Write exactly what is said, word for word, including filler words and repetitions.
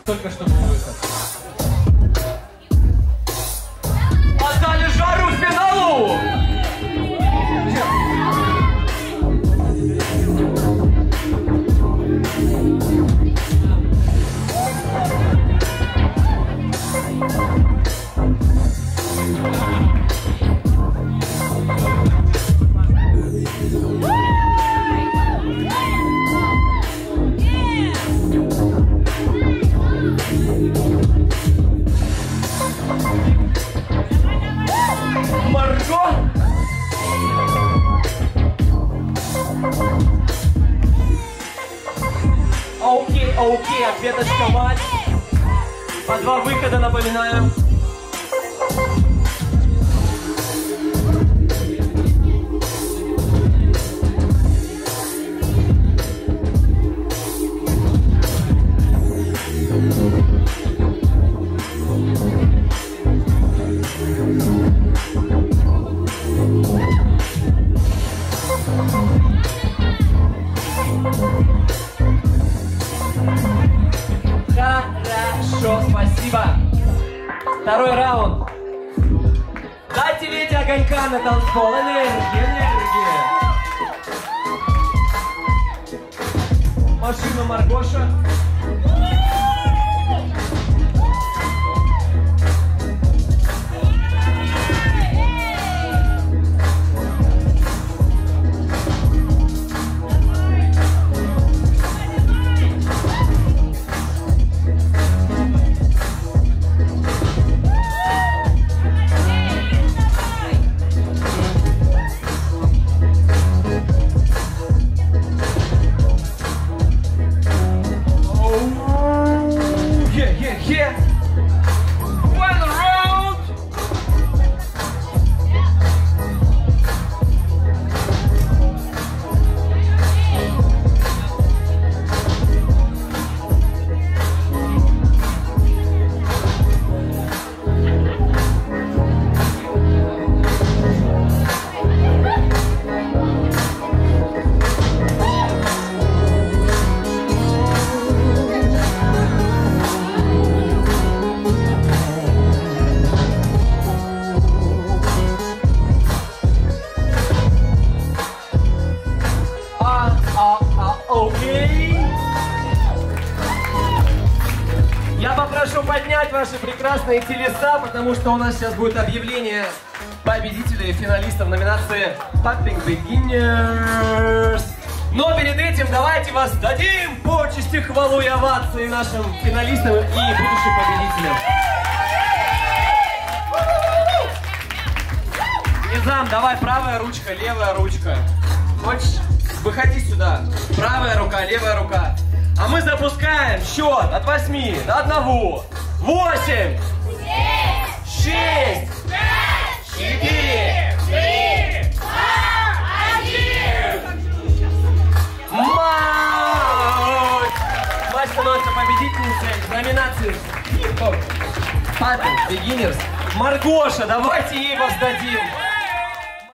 Только что был выход. Отдали жару финалу! Марго! Окей, окей, ответочка мать. По два выхода, напоминаю. Хорошо, спасибо. Второй раунд. Дайте Вете огонька на танцпол. Энергия, энергия. Машина Маргоша. Я попрошу поднять ваши прекрасные телеса, потому что у нас сейчас будет объявление победителей и финалистов номинации Popping Beginners. Но перед этим давайте воздадим почести, хвалу и овации нашим финалистам и будущим победителям. Низам, давай правая ручка, левая ручка. Хочешь? Выходи сюда. Правая рука, левая рука. А мы запускаем счет от восьми до одного. Восемь. Шесть. Четыре. Три. Два. Один. Мать! Мать становится победительницей в номинации Popping Beginners. Маргоша, давайте ей воздадим.